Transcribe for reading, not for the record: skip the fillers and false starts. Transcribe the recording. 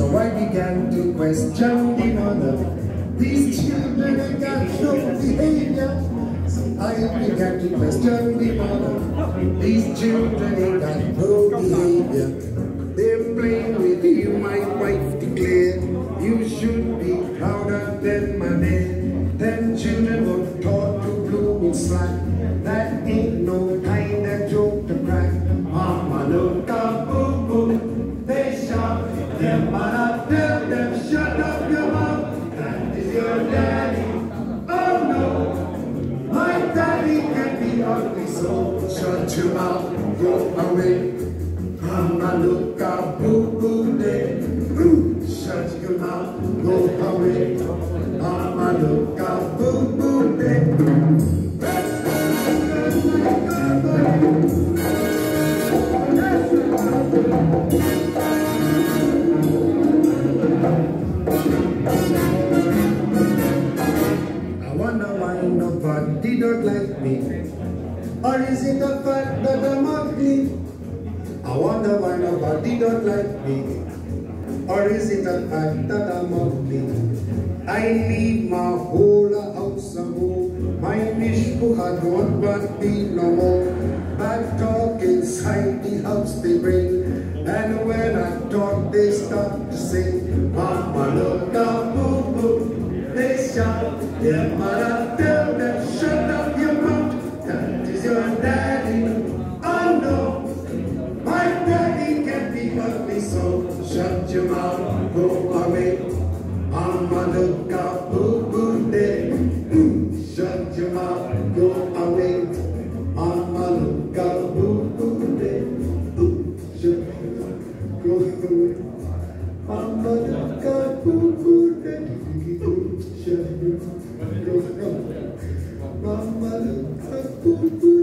So I began to question the mother. These children ain't got no behavior. So I began to question the mother. These children ain't got no behavior. They're playing with you, my wife declared. You should be prouder than my dad. Them children were taught to bloom in slack. That ain't no kind of joke to crack. Mama look up, boo boo. They shout, them mother tell them shut up your mouth. That is your daddy. Oh no, my daddy can be ugly, so shut your mouth, go away. Mama look up, boo boo day. Shut your mouth, go away. Mama look up, boo boo day. I wonder why nobody don't like me. Or is it the fact that I'm ugly? I wonder why nobody don't like me. Or is it the fact that I'm ugly? I leave my whole house and home. My mishpucha don't want me no more. Bad talk inside the house they bring. And when I talk they start to sing. Mama look up, boo boo. They shout, their mother tell them shut up your mouth. That is your daddy. Oh no, my daddy can be ugly, so shut your mouth, go away. Mama look up, boo boo day. Shut your mouth, go away. Mama look up, boo boo day. Shut your mouth, go away. Mama look up, boo boo day. Shut your mouth, go away. Mama look up, boo boo.